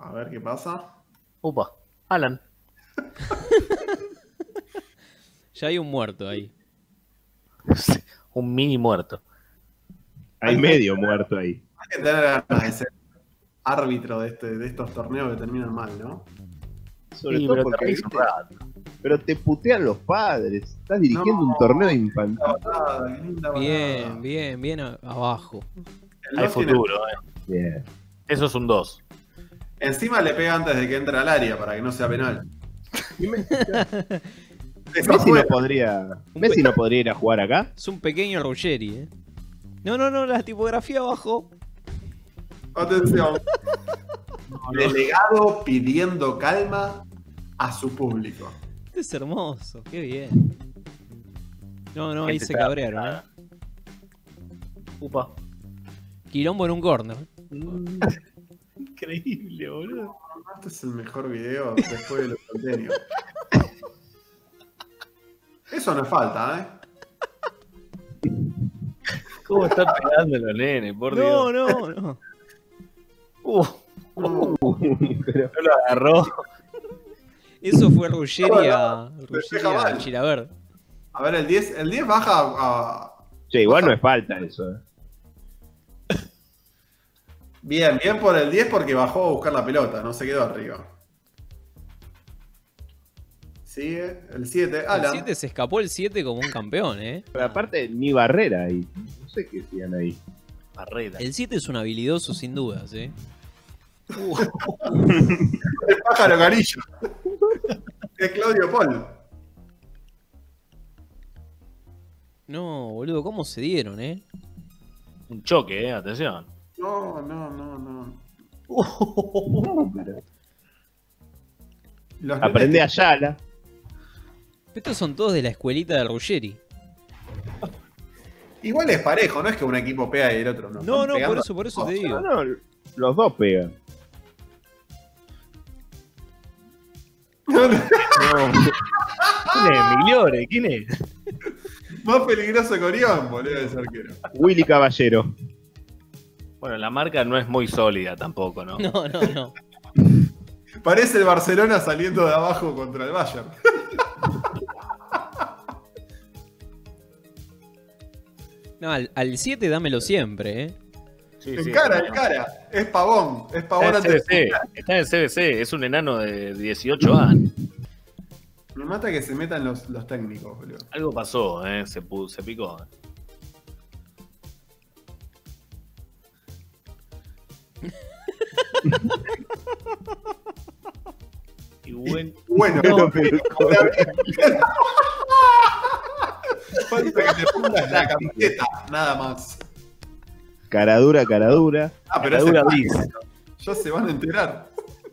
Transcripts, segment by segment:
A ver qué pasa. Upa, Alan. Ya hay un muerto ahí. Un mini muerto. Hay medio muerto ahí. Hay que tener ganas de ser árbitro de estos torneos que terminan mal, ¿no? Sobre Sí, todo pero te porque, reís un ¿viste? rato. Pero te putean los padres. Estás dirigiendo un torneo infantil. Qué linda balada. Bien abajo. El Hay dos tiene- futuro, Bien. Eso es un 2. Encima le pega antes de que entre al área para que no sea penal. Eso Messi fue. no podría ir a jugar acá. Es un pequeño Ruggeri, No, la tipografía abajo. Atención. Delegado pidiendo calma a su público. Este es hermoso, qué bien. No, ahí Gente se está cabrearon, Upa. Quilombo en un corner. Increíble, boludo. Este es el mejor video después de los contenidos. Eso no es falta, ¿Cómo están pegando los nenes, por Dios? No. Pero No lo agarró. Eso fue Ruggeri Despeja a mal. Chilaver. A ver, el 10 baja a... che, igual no es falta eso. Bien por el 10 porque bajó a buscar la pelota, no se quedó arriba. Sigue, el 7, El Alan. 7 se escapó el 7 como un campeón, Pero aparte, ni barrera ahí. No sé qué hacían ahí. Barrera. El 7 es un habilidoso sin dudas, El pájaro Carillo. Es Claudio Paul. No, boludo, ¿cómo se dieron, Un choque, atención. No. Los Aprende nenes- a Yala. Estos son todos de la escuelita de Ruggeri. Igual es parejo, no es que un equipo pega y el otro no. No, Están pegando por eso te todos. digo. No, los dos pegan. No. ¿Quién es? ¿Migliore? ¿Quién es? Más peligroso que Orión, boludo, ese arquero. Willy Caballero. Bueno, la marca no es muy sólida tampoco, ¿no? No. Parece el Barcelona saliendo de abajo contra el Bayern. No, al 7 dámelo siempre, Sí, En sí, cara. Es pavón. Es pavón Está en antes de... CBC. Está en CBC. Es un enano de 18 años. Me mata que se metan los técnicos, boludo. Algo pasó, se picó. Y bueno, Bueno, No, pero- falta que te pongas la camiseta, nada más. Cara dura. Ah, pero Caradura ese bis. ya se van a enterar.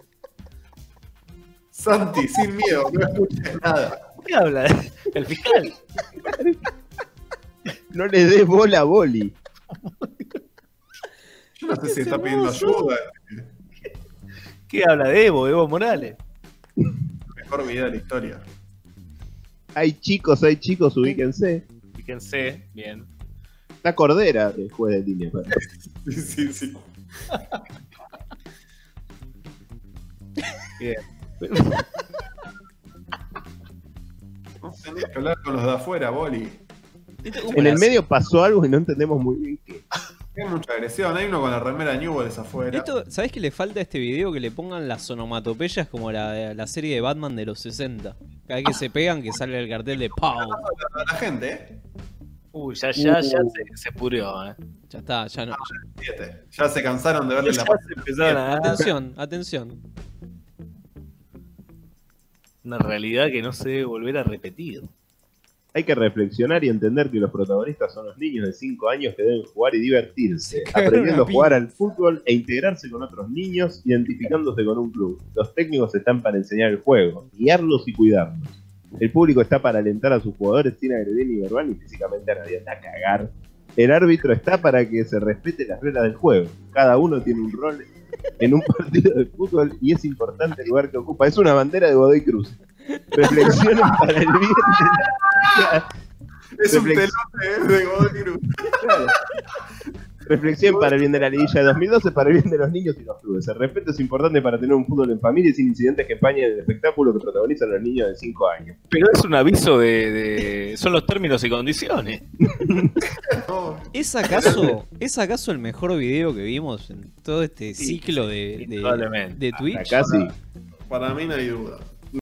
Santi, sin miedo, no escuches nada. ¿qué habla? El fiscal. No le des bola a Boli. Yo no sé si está pidiendo ayuda. ¿Qué habla de Evo Morales? Mejor video de la historia. Hay chicos, ubíquense. Fíjense, bien. Está Cordera, el juez de línea. Sí. Bien. No tenés que hablar con los de afuera, Boli. En el medio pasó algo y no entendemos muy bien qué. Hay mucha agresión. Hay uno con la remera Newell's afuera. ¿Sabés qué le falta a este video? Que le pongan las onomatopeyas como la serie de Batman de los 60. Cada vez que se pegan, que sale el cartel de ¡Pau! A la gente, Uy, ya se pudrió, Ya está, ya no. 7. Ya se cansaron de verle la Ya se empezaron a dar Atención. una realidad que no se debe volver a repetir. Hay que reflexionar y entender que los protagonistas son los niños de 5 años que deben jugar y divertirse, aprendiendo a jugar al fútbol e integrarse con otros niños, identificándose con un club. Los técnicos están para enseñar el juego, guiarlos y cuidarlos. El público está para alentar a sus jugadores sin agredir ni verbal ni físicamente a nadie. Anda a cagar. El árbitro está para que se respete las reglas del juego. Cada uno tiene un rol en un partido de fútbol y es importante el lugar que ocupa. Es una bandera de Godoy Cruz. Reflexionen para el bien de la... Es un telote de Godoy Cruz. Reflexión para el bien de la liguilla de 2012, para el bien de los niños y los clubes. El respeto es importante para tener un fútbol en familia y sin incidentes que empañen el espectáculo que protagonizan los niños de 5 años. Pero es un aviso son los términos y condiciones. No, ¿Es acaso el mejor video que vimos en todo este ciclo de probablemente. Twitch? Acá sí. para mí no hay duda.